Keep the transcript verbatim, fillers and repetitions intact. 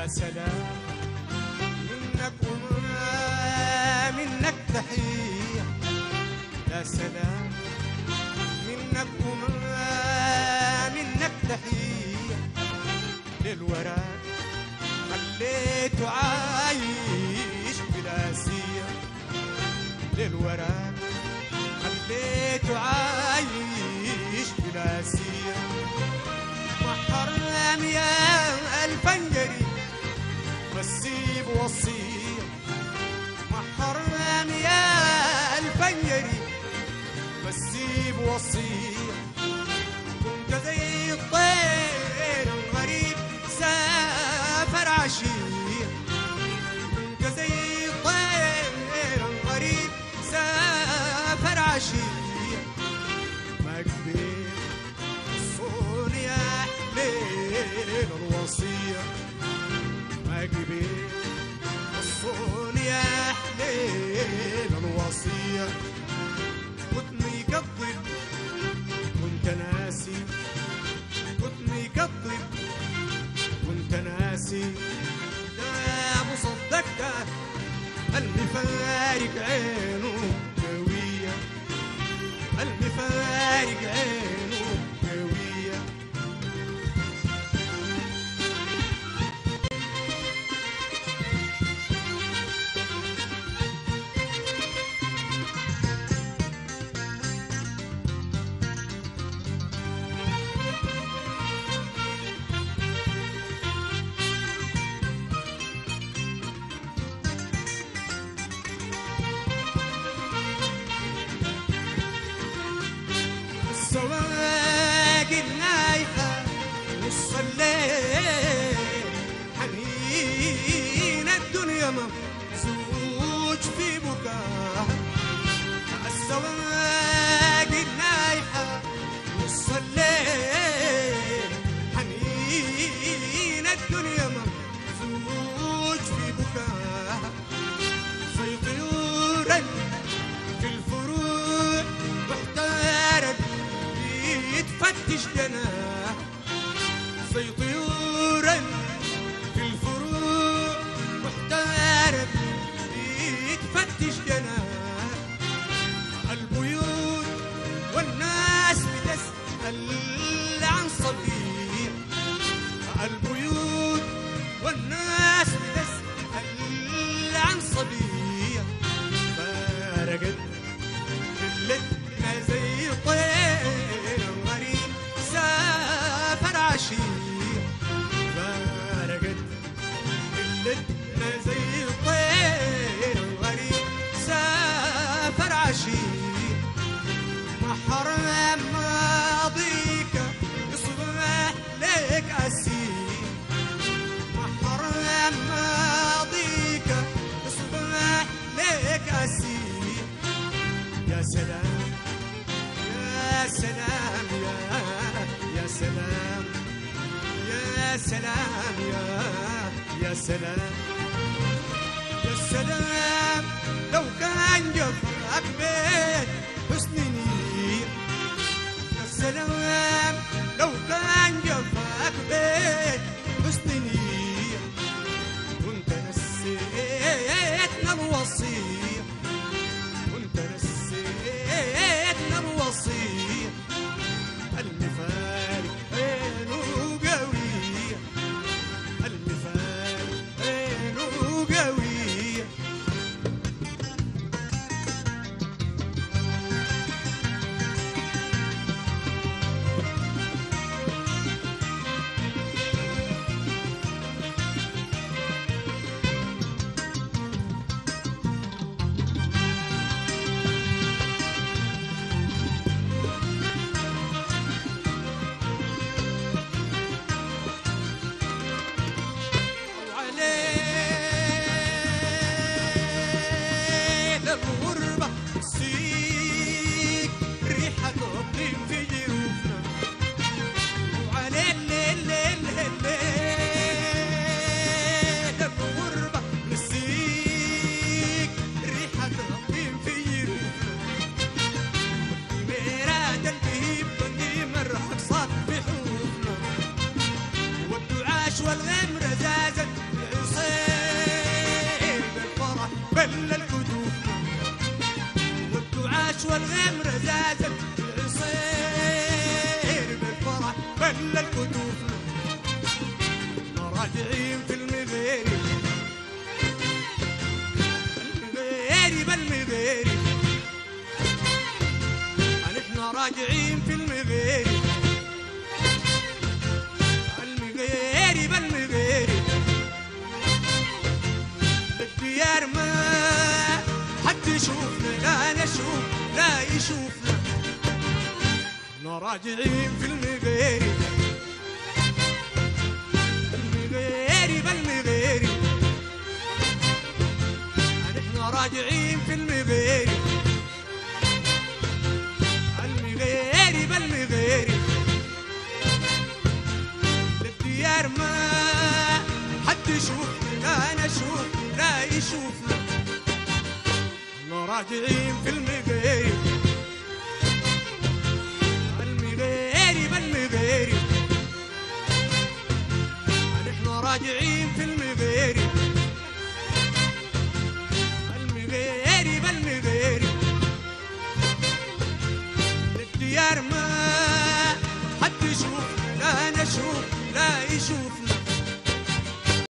سلام منك وما منك تحية، يا سلام منك وما منك تحية، للوراك خليته عايش بلا سية، للوراك خليته عايش بلا سية، محرم يا الفنجري بسيب وصية، محرم يا الفنجري بسيب وصية، كنت زي الطير الغريب سافر عشية، كنت زي الطير الغريب سافر عشية، ما قبيت الصون يا ليل الوصية، ما قبيت الصون يا ليل الوصية، كنتني كالطب كنت ناسي، كنتني كالطب كنت ناسي، ده ابو صدقته المفارق عينه قوية، المفارق عينه قوية، السواق النايفة نص الليل حنين الدنيا ممزوج في بكاء، السواق النايفة نص الليل حنين الدنيا ممزوج في بكاء، زي طيور في الفروع محتارة يتفتش جناح، زي طيورا في الفروع محتارة يتفتش جناح، البيوت والناس بتسأل عن صبي، البيوت والناس بتسأل عن صبي، فارقت قلتنا زي طير غريب سافر عشية، فارقت قلتنا زي طير غريب سافر عشية، محرم ماضيك يصبح لك أسير، محرم ماضيك يصبح لك أسير، يا سلام يا سلام يا يا سلام يا سلام يا يا سلام يا سلام، لو كان جفاك بيت حسن نية، يا سلام لو كان جفاك بيت حسن نية، كنت نسيتنا الوصية، كنت نسيتنا الوصية، المفارق عينه قوية، المفارق عينه قوية. والغمرة زادت العصير بالفرح بلل كتوفنا راجعين في المغيري المغيري بالمغيري نحن راجعين في المغيري المغيري بالمغيري بالديار ما حد يشوفنا لا نشوف لا يشوفنا نحن راجعين في المغيري المغيري بالمغيري نحن راجعين في المغيري المغيري بالمغيري للديار ما حد يشوفنا لا نشوف لا يشوفنا نحن راجعين في المغيري المغيري بالمغيري نحن راجعين في المغيري